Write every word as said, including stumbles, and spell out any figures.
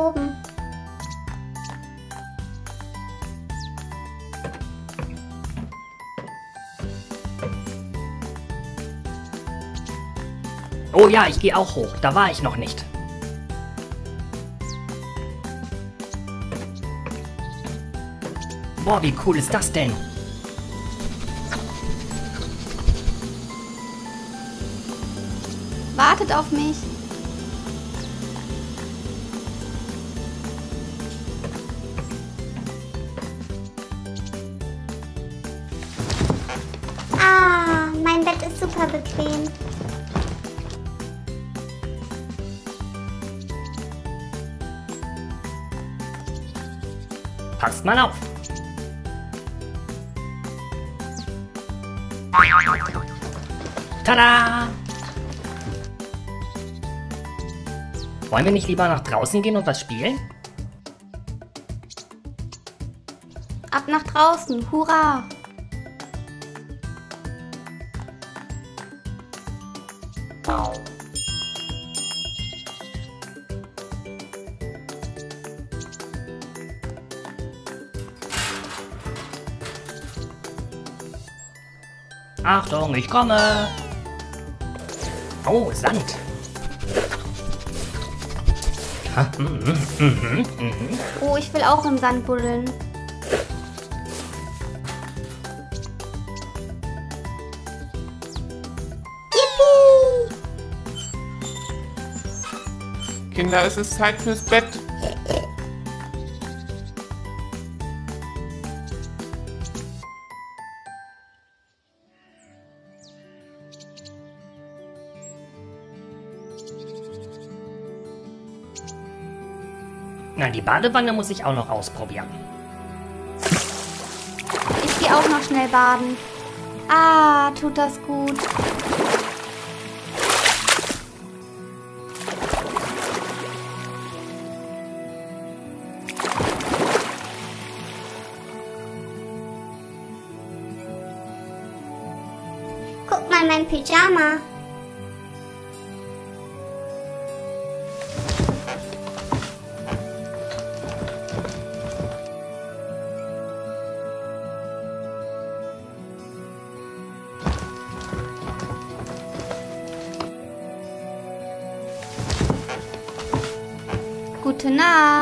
oben. Oh ja, ich gehe auch hoch. Da war ich noch nicht. Boah, wie cool ist das denn? Wartet auf mich. Ah, mein Bett ist super bequem. Passt mal auf. Tada! Wollen wir nicht lieber nach draußen gehen und was spielen? Ab nach draußen, hurra! Achtung, ich komme! Oh, Sand! Ha, mhm, mhm, mhm. Oh, ich will auch im Sand buddeln. Yippie! Kinder, es ist Zeit fürs Bett. Na, die Badewanne muss ich auch noch ausprobieren. Ich gehe auch noch schnell baden. Ah, tut das gut. Guck mal, mein Pyjama. Gute Nacht.